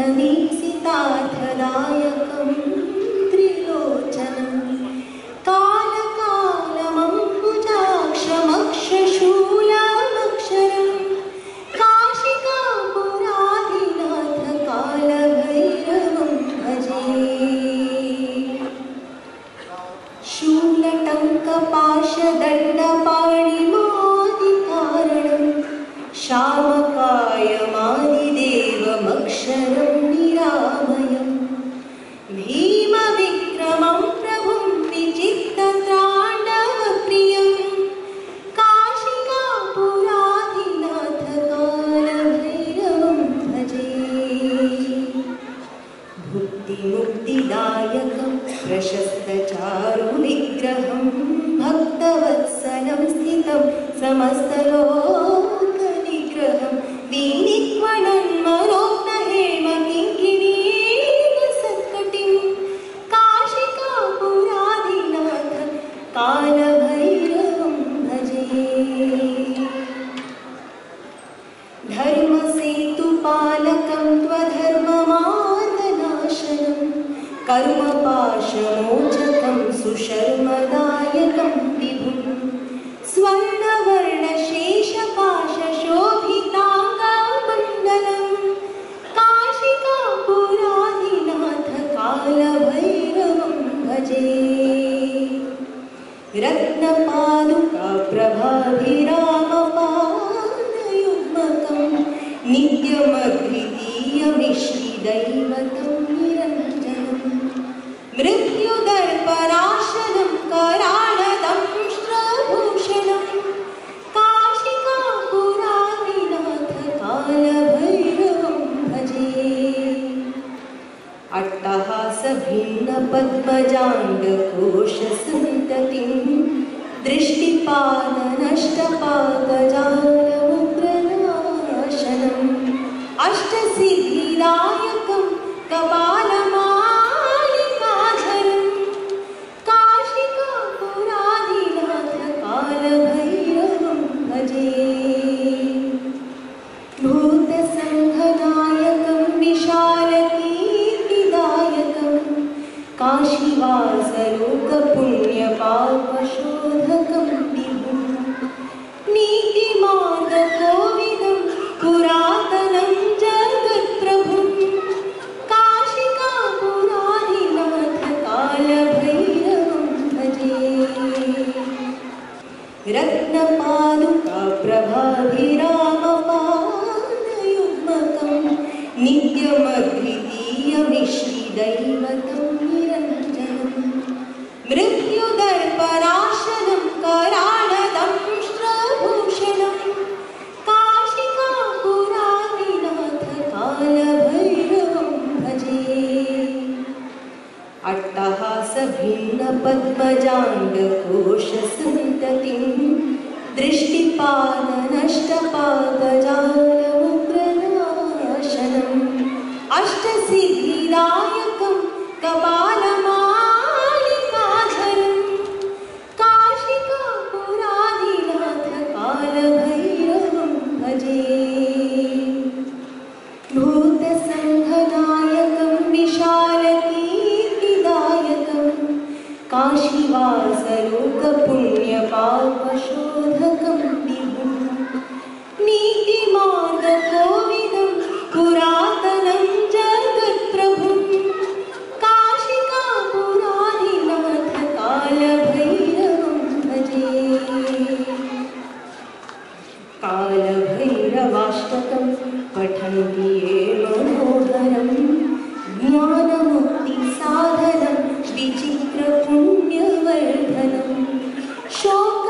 पथदीक्षितार्थदायकं त्रिलोचनं कालकालमम्बुजाक्षमक्षशूलमक्षरं काशिकापुराधिनाथ कालभैरवं भजे। शूलटङ्कपाशदण्डपाणिमादिकारणं शामकायमादिदेवमक्षरं निरामयं भीमविक्रमं प्रभुं विचित्तताण्डवप्रियं काशिकापुराधिनाथ कालभैरवं भजे। भुक्तिमुक्तिदायकं प्रशस्तचारुविग्रहं भक्तवत्सलं स्थितं समस्तलोकनिग्रहं विनिक्वणन्मनोज्ञहेमकिङ्किणीसत्कटिं काशिकापुराधिनाथ कालभैरवं भजे। धर्मसेतुपालकं त्वधर्ममार्गनाशनं कर्मपाशमोचकं सुशर्मदायकं विभुं स्वर्णवर्णशेषपाशशोभिताङ्गमण्डलं काशिकापुराधिनाथ कालभैरवं भजे। रत्नपादुकाप्रभाभिरामपादयुग्मकं नित्यमद्वितीयमिश्रिदैवतं निरञ्जनं मृत्युदर्पनाशनं कराळदंष्ट्रभूषणं काशिकापुराधिनाथ कालभैरवं भजे। अट्टहासभिन्नपद्मजाण्डकोशसन्ततिं दृष्टिपालनष्टपाकजालमुग्रनाशनम् अष्टसिद्धिदायकं कपालमालिकाधरं काशिकापुराधिनाथ कालभैरवं भजे। भूतसङ्घनायकं विशालकीर्तिदायकं काशीवासलोकपुण्यपापशोधकं विभुं नीतिमार्गकोविदं पुरातनं जगत्प्रभुं काशिकापुराधिनाथ कालभैरवं भजे। रत्नपादुकाप्रभाभिरामपादयुग्मकं नित्यमद्वितीयमिश्रिदैवतं निरञ्जनं मृत्युदर्पनाशनं कराळदंष्ट्रभूषणं काशिकापुराधिनाथ कालभैरवं भजे। अट्टहासभिन्नपद्मजाण्डकोशसन्ततिं दृष्टिपालनष्टपाकजालमुग्रनाशनम् अष्टसिद्धिदायकं कपालमालिकाधरं काशिकापुराधिनाथ कालभैरवं भजे। भूतसङ्घनायकं विशालकीर्तिदायकं काशीवासलोकपुण्यपापशोधकं विभुं नीतिमार्गकोविदं पुरातनं जगत्प्रभुं काशिकापुराधिनाथ कालभैरवं भजे। कालभैरवाष्टकं पठन्ति ये मनोहरं ज्ञानमुक्तिसाधनं विचित्रपुण्यवर्धनं शोक